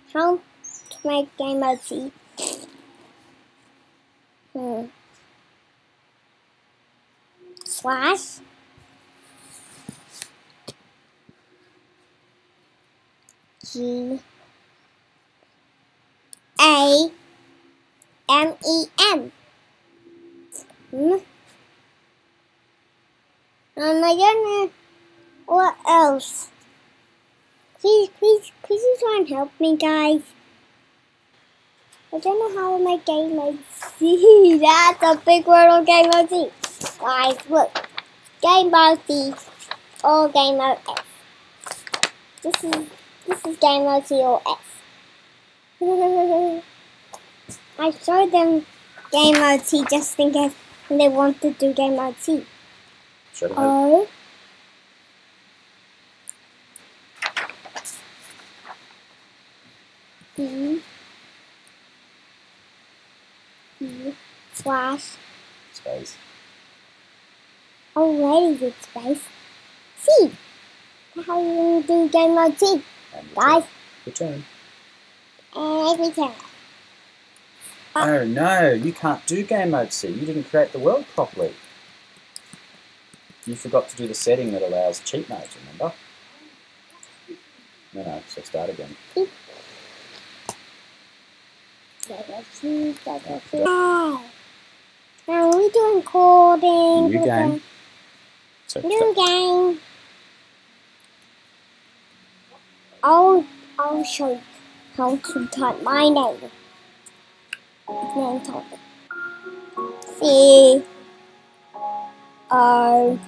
How to make game mode C? Slash G A M E M. And I don't know what else. Please, could you try and help me, guys? I don't know how to make game mode C. That's a big word on game mode C. Guys, look. Game mode C or game mode S. This is game mode C or S. I showed them game mode C just in case they want to do game mode C. O B E slash Space. Oh, where is it, space? C. How you do game mode C? Guys. Return. And return. Oh no, you can't do game mode C. You didn't create the world properly. You forgot to do the setting that allows cheat modes, remember? No, so start again. Now we're doing coding. New game. So New game. I'll show you how to type my name. Name type. C O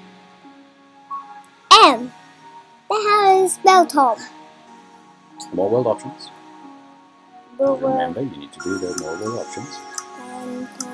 M. The hell is spell Tom? more world options. World Remember, you need to do the more world options.